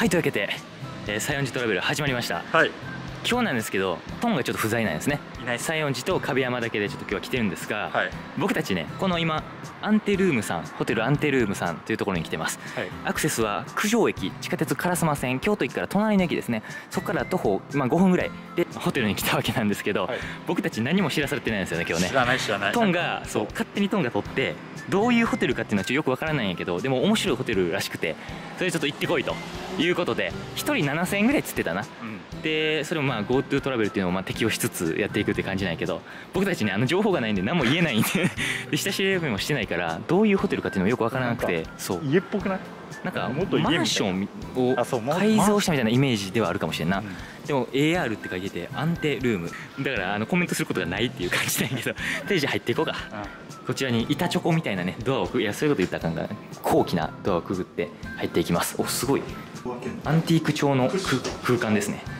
はい、というわけで、西園寺トラベル始まりました。 はい。 今日なんですけど、トンがちょっと不在なんですね。 いない。 西園寺と壁山だけでちょっと今日は来てるんですが、 はい。 僕たちね、この今アンテルームさん、ホテルアンテルームさんというところに来てます。 はい。 アクセスは九条駅、地下鉄烏丸線、京都駅から隣の駅ですね。そこから徒歩、5分ぐらいでホテルに来たわけなんですけど、 はい、 僕たち何も知らされてないんですよね、今日ね。 知らない。 トンがそう勝手にトンが取ってどういうホテルかっていうのはちょっとよくわからないんやけど、でも面白いホテルらしくて、それちょっと行ってこいということで、1人7000円ぐらいつってたな。でそれもGoTo トラベルっていうのを適用しつつやっていくって感じなんやけど、僕たちね情報がないんで何も言えないんで下調べもしてないからどういうホテルかっていうのもよくわからなくて、そう家っぽくない？ なんか元家みたいなマンションを改造したみたいなイメージではあるかもしれんな、でも AR って書いててアンテルームだからコメントすることがないっていう感じなんやけど、ページ入っていこうか。こちらに板チョコみたいなねドアをいやそういうこと言ったらあかんから、高貴なドアをくぐって入っていきます。お、すごいアンティーク調の空間ですね。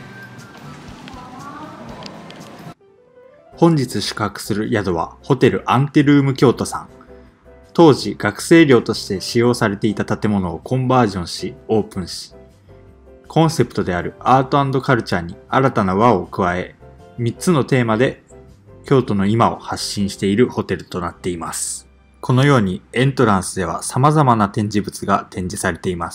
本日宿泊する宿はホテルアンテルーム京都さん。当時学生寮として使用されていた建物をコンバージョンしオープンし、コンセプトであるアート&カルチャーに新たな輪を加え、3つのテーマで京都の今を発信しているホテルとなっています。このようにエントランスでは様々な展示物が展示されています。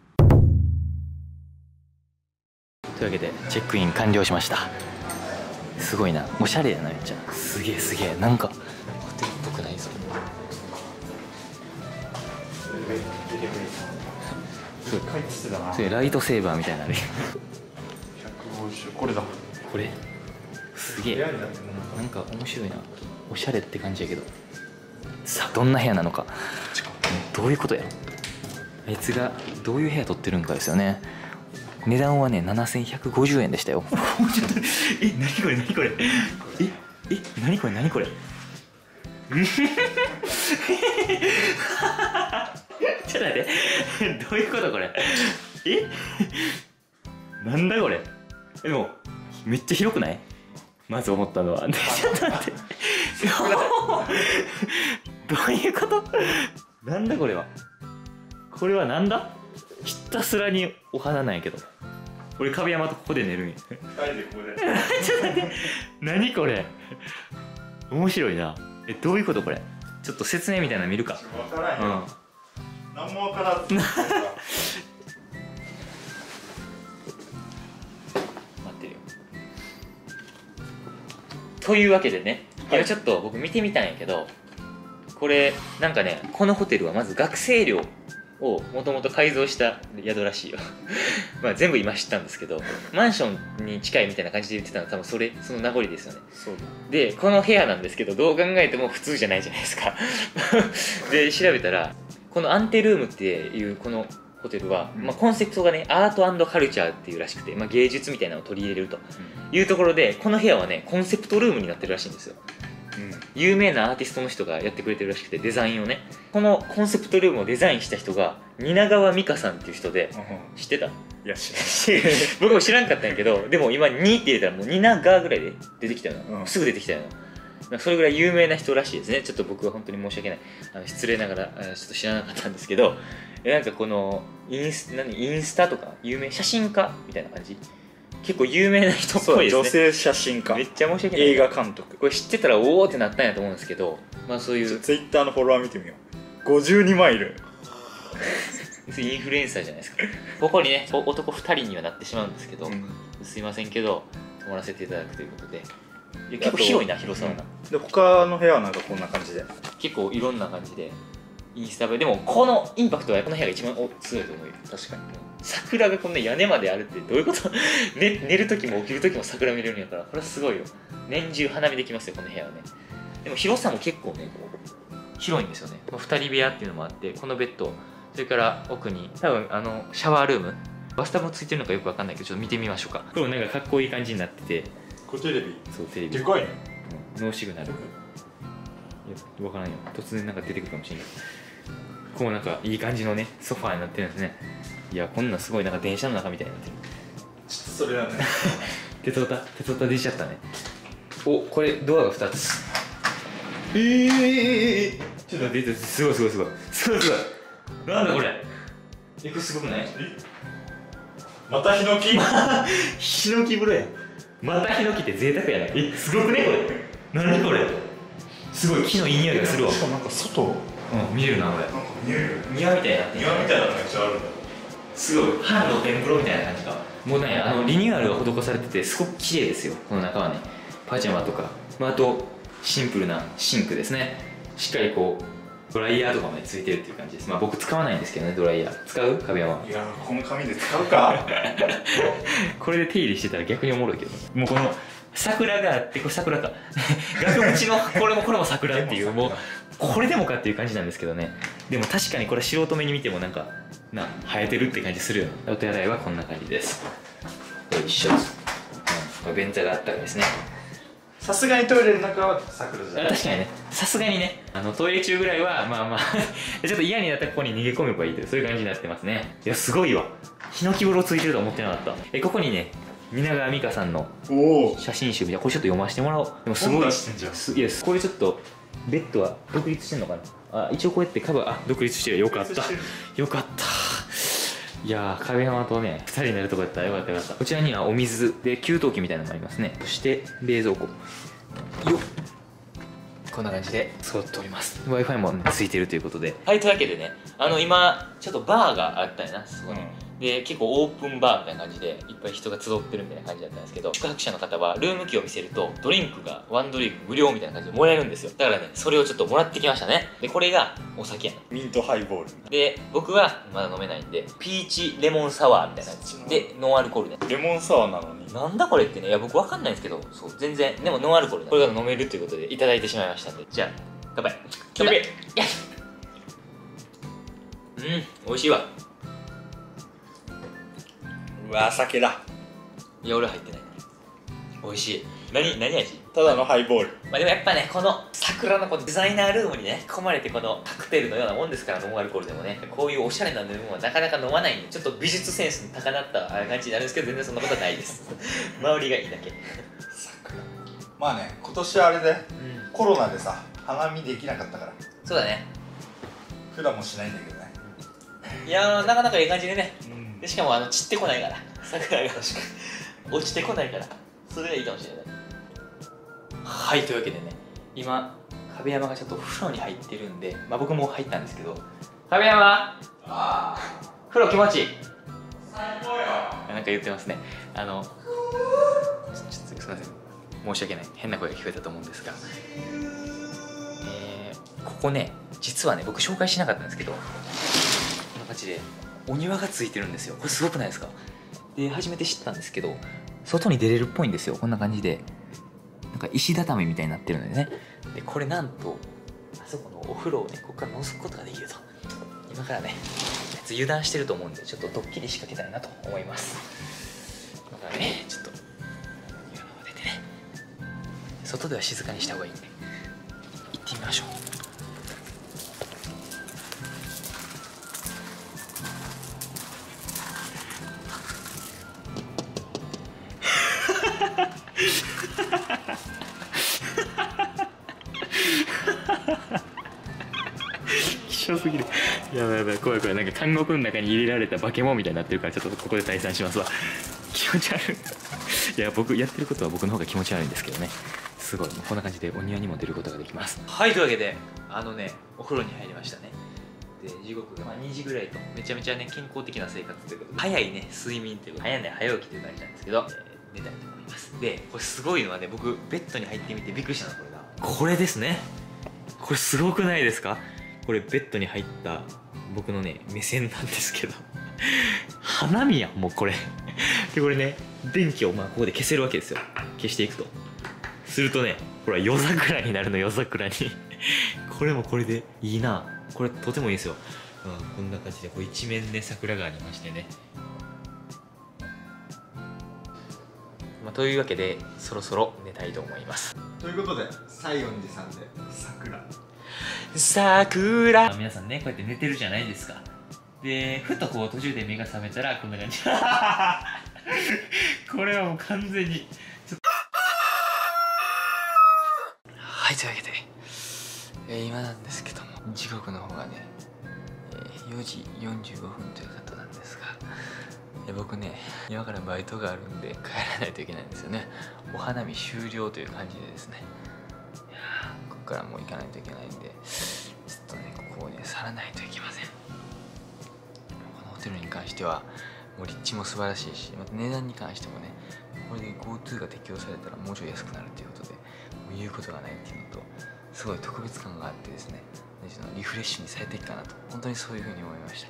というわけでチェックイン完了しました。すごいな、おしゃれやな、めっちゃすげえなんかホテルっぽくないぞ。それライトセーバーみたいなのある。 150、これだ。 これすげえなんか面白いな、おしゃれって感じやけど、さあどんな部屋なのか、どういうことやろ、あいつがどういう部屋取ってるんかですよね。値段はね7150円でしたよ。ちょっと何これ何これちょっと待って、どういうことこれ、なんだこれ。でもめっちゃ広くない？まず思ったのはちょっと待ってどういうこと？なんだこれは。これはなんだ？ひたすらにお花なんやけど、俺壁山とここで寝るんや。 2人でここでちょっと待って、何これ面白いな。どういうことこれ。ちょっと説明みたいなの見るか。 分からんよ、何も分からず待ってるよ。というわけでね、今ちょっと僕見てみたんやけど、これなんかね、このホテルはまず学生寮をもともと改造した宿らしいよまあ全部今知ったんですけど、マンションに近いみたいな感じで言ってたのは多分その名残ですよね。 そうでこの部屋なんですけど、どう考えても普通じゃないじゃないですかで調べたら、このアンテルームっていうこのホテルは、コンセプトがねアート&カルチャーっていうらしくて、芸術みたいなのを取り入れるというところで、この部屋はねコンセプトルームになってるらしいんですよ。有名なアーティストの人がやってくれてるらしくて、デザインをね、このコンセプトルームをデザインした人が蜷川美香さんっていう人で、知ってた？ いや知らない僕も知らんかったんやけど、でも今2って入れたらもう蜷川ぐらいで出てきたよな、すぐ出てきたよな。それぐらい有名な人らしいですね。ちょっと僕は本当に申し訳ない、失礼ながらちょっと知らなかったんですけど、なんかこのインスタとか有名写真家みたいな感じ、結構有名な人っぽいですね。 女性写真家、 めっちゃ申し訳ない。 映画監督、 これ知ってたらおおってなったんやと思うんですけど、そういうツイッターのフォロワー見てみよう。52万いるインフルエンサーじゃないですか。ここにね男2人にはなってしまうんですけど、すいませんけど泊まらせていただくということで、結構広いな、広さはな。 で他の部屋はなんかこんな感じで結構いろんな感じでインスタ映えでも、このインパクトはこの部屋が一番強いと思うよ。確かに桜がこんな屋根まであるってどういうこと寝る時も起きる時も桜見れるんやから、これはすごいよ。年中花見できますよ、この部屋はね。でも広さも結構ね広いんですよね。この2人部屋っていうのもあって、このベッド、それから奥に多分シャワールーム、バスタブもついてるのかよく分かんないけど、ちょっと見てみましょうか。これもなんかかっこいい感じになってて、 これテレビ、 そうテレビでかいね、 ノーシグナル、いや分からんよ、突然なんか出てくるかもしれない。こうなんかいい感じのねソファーになってるんですね。いやこんなんすごいなんか電車の中みたいになってる。 ちょっとそれだね鉄オタ出ちゃったね。お、これドアが2つ。ちょっと待って、すごいなんだこれ。これすごくない？ またヒノキヒノキ風呂や。またヒノキって贅沢やな。すごくねこれ。何これ。すごい木のいい匂いがするわ。 しかもなんか外見えるなこれ。 なんか見えるよ。 庭みたいになってる。 庭みたいなのめっちゃあるんだ。 すごい半露天風呂みたいな感じか。もうねリニューアルが施されててすごく綺麗ですよ。この中はねパジャマとか、あとシンプルなシンクですね。しっかりこうドライヤーとかもねついてるっていう感じです。僕使わないんですけどね、ドライヤー使う壁山。 いやー、この紙で使うかこれで手入れしてたら逆におもろいけど、もうこの桜があって、これ桜か額縁のこれも桜っていう、もうこれでもかっていう感じなんですけどね。でも確かにこれ素人目に見てもなんか生えてるって感じするよね。お手洗いはこんな感じです。よいしょ、これ便座があったらですね。 さすがにトイレの中は桜じゃない。 確かにね、さすがにねトイレ中ぐらいはちょっと嫌になったらここに逃げ込めばいいという、そういう感じになってますね。いやすごいわ、ヒノキ風呂ついてると思ってなかった。ここにね蜷川美香さんの写真集みたいな、これちょっと読ませてもらおう。でもすごい、いやこれちょっとベッドは独立してんのかな。一応こうやってカバー独立してる。よかったよかった。いやー、壁山とね2人になるとこやったらよかったよかった。こちらにはお水で給湯器みたいなのがありますね。そして冷蔵庫よっ、こんな感じで揃っております。 Wi-Fi も、ね、ついてるということで。はい、というわけでね今ちょっとバーがあったんやな、そこに、で結構オープンバーみたいな感じでいっぱい人が集ってるみたいな感じだったんですけど、宿泊者の方はルームキーを見せるとドリンクがワンドリンク無料みたいな感じでもらえるんですよ。だからねそれをちょっともらってきましたね。でこれがお酒やな。 ミントハイボールで僕はまだ飲めないんでピーチレモンサワーみたいなやつでノンアルコールね。 レモンサワーなのになんだこれってね、いや僕わかんないんですけど、そう全然でもノンアルコールこれが飲めるということでいただいてしまいましたんで、じゃあ乾杯。乾杯。美味しいわ。 うわー、酒だ。 いや俺入ってない。美味しい。何味？ ただのハイボール。 でもやっぱねこの桜のこのデザイナールームにね込まれてこのカクテルのようなもんですから、ノンアルコールでもねこういうおしゃれな飲み物はなかなか飲まないんで、ちょっと美術センスに高鳴った感じになるんですけど、全然そんなことはないです周りがいいだけ。 桜。まあね、今年はあれで、コロナでさ花見できなかったから。 そうだね。 普段もしないんだけどね。 いやーなかなかいい感じでね、でしかも散ってこないから桜が落ちてこないから、それがいいかもしれない。はい、というわけでね今壁山がちょっと風呂に入ってるんで、僕も入ったんですけど、壁山風呂気持ちいい？最高よ。なんか言ってますね。ちょっとすいません、申し訳ない、変な声が聞こえたと思うんですが、ここね実はね僕紹介しなかったんですけど、こんな感じでお庭がついてるんですよ。これすごくないですか？で初めて知ったんですけど、外に出れるっぽいんですよ。こんな感じでなんか石畳みたいになってるのでね。でこれなんとあそこのお風呂をねここから覗くことができると。今からね油断してると思うんで、ちょっとドッキリ仕掛けたいなと思います。だからねちょっと今まででね、外では静かにした方がいいんで行ってみましょう。希少すぎる。やばいやばい、怖い怖い。なんか監獄の中に入れられた化け物みたいになってるから、ちょっとここで退散しますわ。気持ち悪い。いや僕やってることは僕の方が気持ち悪いんですけどね。すごい、こんな感じでお庭にも出ることができます。はい、というわけでお風呂に入りましたね。で時刻が2時ぐらいと、めちゃめちゃね健康的な生活ということで、早いね睡眠ということで、早寝早起きという感じなんですけど、寝たいと思います。でこれすごいのはね、僕ベッドに入ってみてびっくりしたのはこれですね。これすごくないですか？これベッドに入った僕のね目線なんですけど花見やんもうこれでこれね電気をここで消せるわけですよ。消していくとするとね、これは夜桜になるの。夜桜にこれもこれでいいな。これとてもいいですよ。こんな感じでこう一面ね桜がありましてね。というわけでそろそろ寝たいと思います。 ということで西園寺さんで桜。 桜。皆さんねこうやって寝てるじゃないですか。でふとこう途中で目が覚めたらこんな感じこれはもう完全にはい、というわけで、今なんですけども時刻の方がね、4時45分ということなんですが、 僕ね、今からバイトがあるんで帰らないといけないんですよね。お花見終了という感じでですね、いやここからもう行かないといけないんで、ちょっとねここをね去らないといけません。このホテルに関してはもう立地も素晴らしいし、また値段に関してもね、これで GoTo が適用されたらもうちょい安くなるということで、もう言うことがないっていうのと、すごい特別感があってですね、リフレッシュに最適かなと、本当にそういうふうに思いました。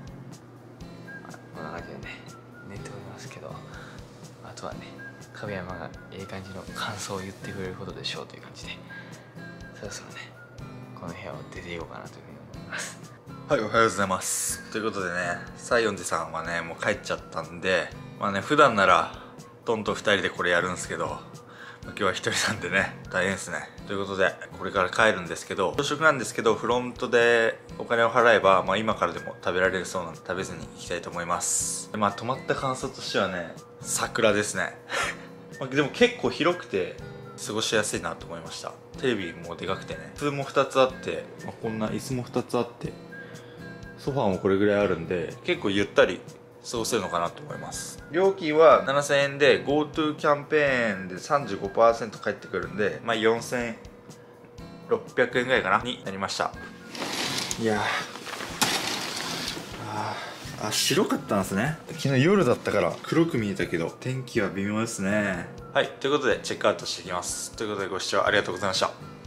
こんな感じでね寝ておりますけど、あとはね壁山がいい感じの感想を言ってくれることでしょうという感じで、そろそろねこの部屋を出ていこうかなというふうに思います。 はい、おはようございます。ということでね、西園寺さんはねもう帰っちゃったんで、まあね普段ならトンと2人でこれやるんですけど、今日は1人なんでね大変ですね。ということでこれから帰るんですけど、朝食なんですけどフロントでお金を払えば、まあ、今からでも食べられるそうなんで食べずに行きたいと思います。でまあ泊まった感想としてはね、桜ですねでも結構広くて過ごしやすいなと思いました。テレビもでかくてね、椅子も2つあって、まあ、こんな椅子も2つあって、ソファーもこれぐらいあるんで結構ゆったり過ごせるのかなと思います。料金は7000円で GoTo キャンペーンで 35% 返ってくるんで、まあ、4600円ぐらいかなになりました。いや白かったんですね。昨日夜だったから黒く見えたけど天気は微妙ですね。はい、ということでチェックアウトしていきます。ということでご視聴ありがとうございました。